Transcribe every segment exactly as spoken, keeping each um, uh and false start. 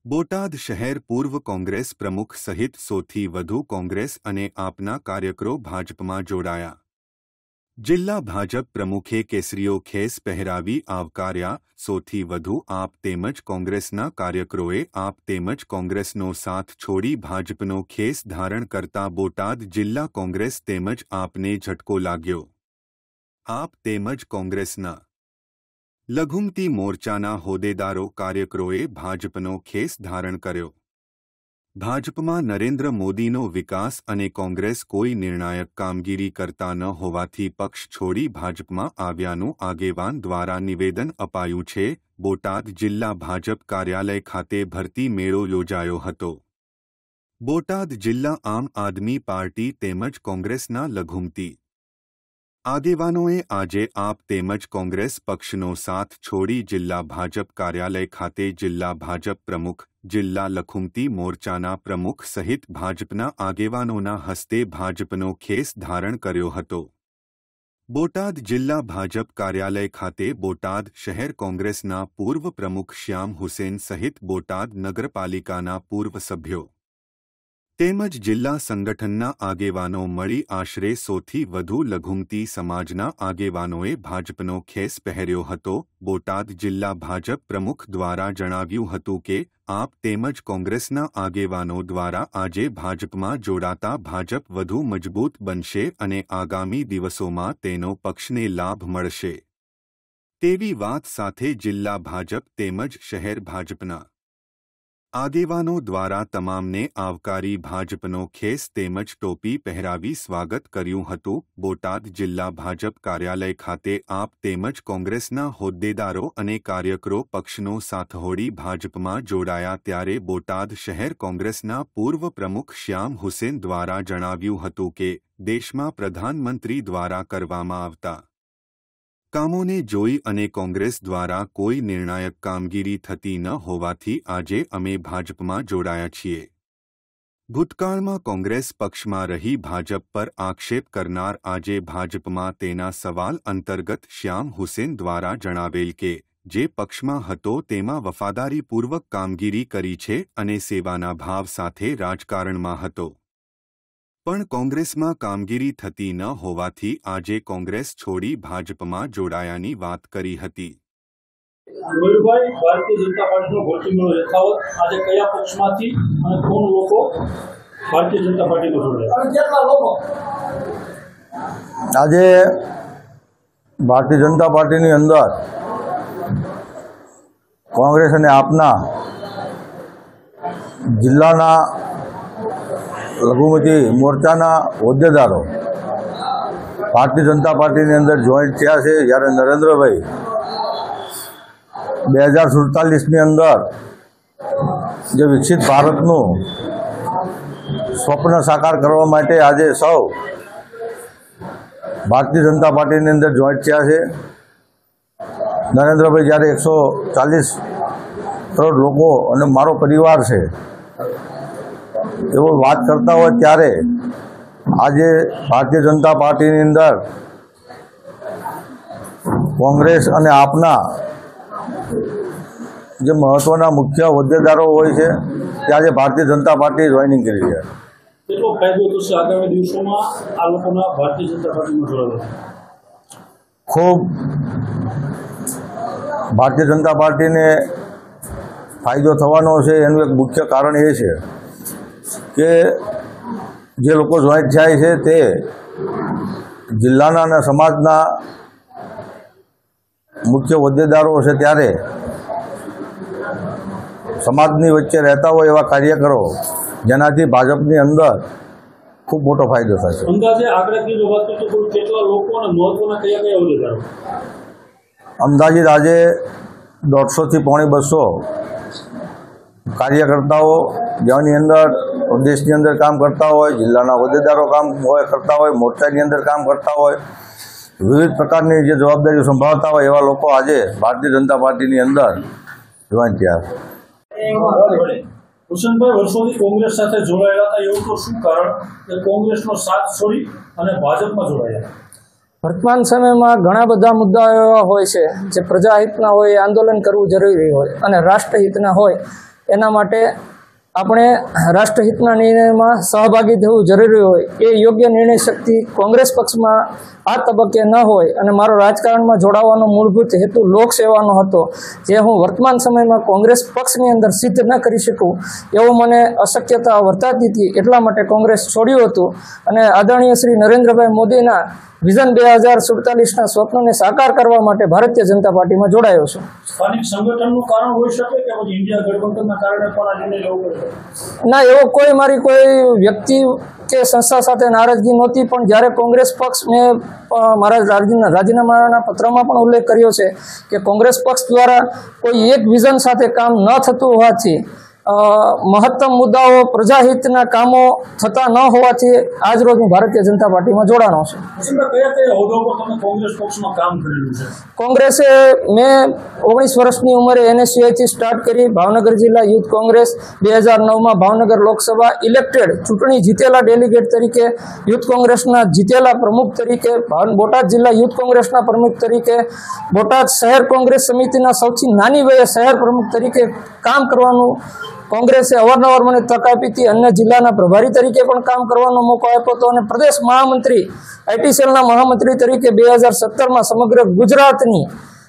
બોટાદ શહેર પૂર્વ કોંગ્રેસ પ્રમુખ સહિત સોથી વધુ કોંગ્રેસ અને આપના કાર્યકરો ભાજપમાં જોડાયા। જિલ્લા ભાજપ પ્રમુખે કેસરીઓ ખેસ પહેરાવી આવકાર્યા। સોથી વધુ આપ તેમજ કોંગ્રેસના કાર્યકરોએ આપ તેમજ કોંગ્રેસનો સાથ છોડી ભાજપનો ખેસ ધારણ કરતા બોટાદ જિલ્લા કોંગ્રેસ તેમજ આપને ઝટકો લાગ્યો। આપ તેમજ કોંગ્રેસના લઘુમતી મોરચાના હોદ્દેદારો કાર્યકરોએ ભાજપનો ખેસ ધારણ કર્યો। ભાજપમાં નરેન્દ્ર મોદીનો વિકાસ અને કોંગ્રેસ કોઈ નિર્ણાયક કામગીરી કરતા ન હોવાથી પક્ષ છોડી ભાજપમાં આવ્યાનું આગેવાન દ્વારા નિવેદન અપાયું છે। બોટાદ જિલ્લા ભાજપ કાર્યાલય ખાતે ભરતી મેળો યોજાયો હતો। બોટાદ જિલ્લા આમ આદમી પાર્ટી તેમજ કોંગ્રેસના લઘુમતી આગેવાનોએ આજે આપ તેમજ કોંગ્રેસ પક્ષનો સાથ છોડી જિલ્લા ભાજપ કાર્યાલય ખાતે જિલ્લા ભાજપ પ્રમુખ, જિલ્લા લઘુમતી મોરચાના પ્રમુખ સહિત ભાજપના આગેવાનોના હસ્તે ભાજપનો ખેસ ધારણ કર્યો હતો। બોટાદ જિલ્લા ભાજપ કાર્યાલય ખાતે બોટાદ શહેર કોંગ્રેસના પૂર્વ પ્રમુખ શ્યામ હુસેન સહિત બોટાદ નગરપાલિકાના પૂર્વ સભ્યો તેમજ જિલ્લા સંગઠનના આગેવાનો મળી આશરે સોથી વધુ લઘુમતી સમાજના આગેવાનોએ ભાજપનો ખેસ પહેર્યો હતો। બોટાદ જિલ્લા ભાજપ પ્રમુખ દ્વારા જણાવ્યું હતું કે આપ તેમજ કોંગ્રેસના આગેવાનો દ્વારા આજે ભાજપમાં જોડાતા ભાજપ વધુ મજબૂત બનશે અને આગામી દિવસોમાં તેનો પક્ષને લાભ મળશે તેવી વાત સાથે જિલ્લા ભાજપ તેમજ શહેર ભાજપના આગેવાનો દ્વારા તમામને આવકારી ભાજપનો ખેસ તેમજ ટોપી પહેરાવી સ્વાગત કર્યું હતું। બોટાદ જિલ્લા ભાજપ કાર્યાલય ખાતે આપ તેમજ કોંગ્રેસના હોદ્દેદારો અને કાર્યકરો પક્ષનો સાથહોડી ભાજપમાં જોડાયા ત્યારે બોટાદ શહેર કોંગ્રેસના પૂર્વ પ્રમુખ શ્યામ હુસેન દ્વારા જણાવ્યું હતું કે દેશમાં પ્રધાનમંત્રી દ્વારા કરવામાં આવતા કામોને જોઈ અને કોંગ્રેસ દ્વારા કોઈ નિર્ણાયક કામગીરી થતી ન હોવાથી આજે અમે ભાજપમાં જોડાયા છીએ। ભૂતકાળમાં કોંગ્રેસ પક્ષમાં રહી ભાજપ પર આક્ષેપ કરનાર આજે ભાજપમાં તેના સવાલ અંતર્ગત શ્યામ હુસેન દ્વારા જણાવેલ કે જે પક્ષમાં હતો તેમાં વફાદારીપૂર્વક કામગીરી કરી છે અને સેવાના ભાવ સાથે રાજકારણમાં હતો પણ કોંગ્રેસમાં કામગીરી થતી ન હોવાથી આજે કોંગ્રેસ છોડી ભાજપમાં જોડાયાની વાત કરી હતી। મયુરભાઈ, ભારતીય જનતા પાર્ટીનો ભરતી મેળો યથાવત આજે કયા પક્ષમાંથી અને કોણ લોકો ભારતીય જનતા પાર્ટીમાં જોડાયા અને કેટલા લોકો? આજે ભારતીય જનતા પાર્ટીની અંદર કોંગ્રેસ અને આપના જિલ્લાના લઘુમતી મોરચાના હોદ્દેદારો ભારતીય જનતા પાર્ટીની અંદર જોઈન્ટ થયા છે। જ્યારે નરેન્દ્રભાઈ બે હજાર સુડતાલીસની અંદર જે વિકસિત ભારતનું સ્વપ્ન સાકાર કરવા માટે આજે સૌ ભારતીય જનતા પાર્ટીની અંદર જોઈન્ટ થયા છે। નરેન્દ્રભાઈ જ્યારે એકસો ચાલીસ કરોડ લોકો અને મારો પરિવાર છે એવો વાત કરતા હોય ત્યારે આજે ભારતીય જનતા પાર્ટીની અંદર કોંગ્રેસ અને આપના જે મહત્વના મુખ્ય હોદ્દેદારો હોય છે તે આજે ભારતીય જનતા પાર્ટી જોઈનિંગ કરી છે। કેટલો ફાયદો થશે આગામી દિવસોમાં આ લોકોના ભારતીય જનતા પાર્ટીમાં જોડાવા? ખૂબ ભારતીય જનતા પાર્ટીને ફાયદો થવાનો છે। એનું એક મુખ્ય કારણ એ છે કે જે લોકો જોઈન્ટ થાય છે તે જિલ્લાના અને સમાજના મુખ્ય હોદ્દેદારો છે ત્યારે સમાજની વચ્ચે રહેતા હોય એવા કાર્યકરો જેનાથી ભાજપની અંદર ખૂબ મોટો ફાયદો થશે। અંદાજે આંકડાકીય વાત કરીએ તો કેટલા લોકો અને મહત્વના કયા કયા હોદ્દેદારો? અંદાજિત આજે દોઢસોથી પોણી બસો કાર્યકર્તાઓ જેની અંદર દેશની અંદર કામ કરતા હોય, જિલ્લાના હોદ્દેદારો કામ હોય કરતા હોય, મોરચાની અંદર કામ કરતા હોય, વિવિધ પ્રકારની જે જવાબદારીઓ સંભાળતા હોય એવા લોકો આજે ભારતીય જનતા પાર્ટીની અંદર જોઈન થયા છે। હુસેનભાઈ, વર્ષોથી કોંગ્રેસ સાથે જોડાયેલા હતા, એવું તો શું કારણ કે કોંગ્રેસનો સાથ છોડી અને ભાજપમાં જોડાયા? વર્તમાન સમયમાં ઘણા બધા મુદ્દાઓ એવા હોય છે જે પ્રજાહિતના હોય, આંદોલન કરવું જરૂરી હોય અને રાષ્ટ્રહિતના હોય એના માટે આપણે રાષ્ટ્રહિતના નિર્ણયમાં સહભાગી થવું જરૂરી હોય એ યોગ્ય નિર્ણય શક્તિ કોંગ્રેસ પક્ષમાં આ તબક્કે ન હોય અને મારો રાજકારણમાં જોડાવાનો મૂળભૂત હેતુ લોકસેવાનો હતો, જે હું વર્તમાન સમયમાં કોંગ્રેસ પક્ષની અંદર સિદ્ધ ન કરી શકું એવું મને અશક્યતા વર્તાતી હતી, એટલા માટે કોંગ્રેસ છોડ્યું હતું અને આદરણીય શ્રી નરેન્દ્રભાઈ મોદીના વિઝન બે હજાર સુડતાલીસના સ્વપ્નને સાકાર કરવા માટે ભારતીય જનતા પાર્ટીમાં જોડાયો છું. સ્થાનિક સંગઠનનું કારણ હોઈ શકે કે પછી ઇન્ડિયા ગઠબંધનના કારણે પણ આ નિર્ણય લેવો પડે? ના, એવો કોઈ મારી કોઈ વ્યક્તિ કે સંસ્થા સાથે નારાજગી નહોતી, પણ જ્યારે કોંગ્રેસ પક્ષ મેં મારા રાજીના રાજીનામાના પત્રમાં પણ ઉલ્લેખ કર્યો છે કે કોંગ્રેસ પક્ષ દ્વારા કોઈ એક વિઝન સાથે કામ ન થતું હોવાથી, મહત્તમ મુદ્દાઓ પ્રજાહિતના કામો થતા ન હોવાથી આજ રોજ હું ભારતીય જનતા પાર્ટીમાં જોડાનો છું. કયા કયા હોદ્દા પર તમે કોંગ્રેસ પક્ષમાં કામ કરેલું છે? કોંગ્રેસે મેં ઓગણીસ વર્ષની ઉંમરે એનએસયુઆઈથી સ્ટાર્ટ કરી ભાવનગર જિલ્લા યુથ કોંગ્રેસ, બે હજાર નવમાં ભાવનગર લોકસભા ઇલેક્ટેડ ચૂંટણી જીતેલા ડેલિગેટ તરીકે, યુથ કોંગ્રેસના જીતેલા પ્રમુખ તરીકે, બોટાદ જિલ્લા યુથ કોંગ્રેસના પ્રમુખ તરીકે, બોટાદ શહેર કોંગ્રેસ સમિતિના સૌથી નાની વયે શહેર પ્રમુખ તરીકે કામ કરવાનું કોંગ્રેસે અવારનવાર મને તક આપી હતી. અન્ય જિલ્લાના પ્રભારી તરીકે પણ કામ કરવાનો મોકો આપ્યો હતો અને પ્રદેશ મહામંત્રી આઈટી સેલના મહામંત્રી તરીકે બે હજાર સત્તરમાં સમગ્ર ગુજરાતની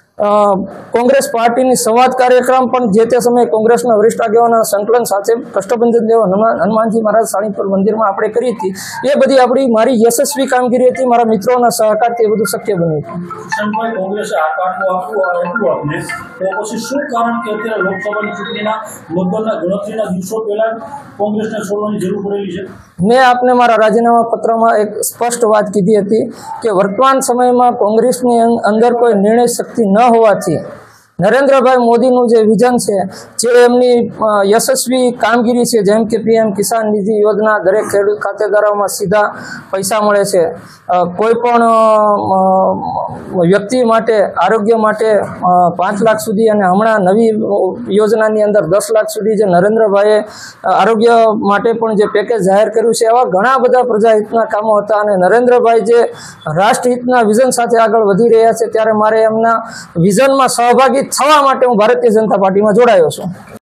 કોંગ્રેસ પાર્ટીની સંવાદ કાર્યક્રમ પણ જે તે સમયે કોંગ્રેસના વરિષ્ઠ આગેવાનોના સંકલન સાથે કષ્ટભંજન દેવ હનુમાનજી મહારાજ સાળીપુર મંદિરમાં આપણે કરી હતી. એ બધી આપણી મારી યશસ્વી કામગીરી હતી, મારા મિત્રોના સહકારથી એ બધું શક્ય બન્યું હતું. કિશનભાઈ, કોંગ્રેસે આ કાટનું આપવું આપ્યું આપને તો પછી શું કારણ કે અત્યારે લોકસભાની ચૂંટણીના મતદાનના ગણતરીના દિવસો પહેલા કોંગ્રેસને છોડવાની જરૂર પડેલી છે? મેં આપને મારા રાજીનામા પત્રમાં એક સ્પષ્ટ વાત કીધી હતી કે વર્તમાન સમયમાં કોંગ્રેસની અંદર કોઈ નિર્ણય શક્તિ ન હોવાથી નરેન્દ્રભાઈ મોદીનું જે વિઝન છે, જે એમની યશસ્વી કામગીરી છે, જેમ કે પીએમ કિસાન નિધિ યોજના, દરેક ખેડૂત ખાતેદારોમાં સીધા પૈસા મળે છે, કોઈ પણ વ્યક્તિ માટે આરોગ્ય માટે પાંચ લાખ સુધી અને હમણાં નવી યોજનાની અંદર દસ લાખ સુધી જે નરેન્દ્રભાઈએ આરોગ્ય માટે પણ જે પેકેજ જાહેર કર્યું છે, એવા ઘણા બધા પ્રજાહિતના કામો હતા અને નરેન્દ્રભાઈ જે રાષ્ટ્રહિતના વિઝન સાથે આગળ વધી રહ્યા છે, ત્યારે મારે એમના વિઝનમાં સહભાગી થવા માટે હું ભારતીય જનતા પાર્ટીમાં જોડાયો છું.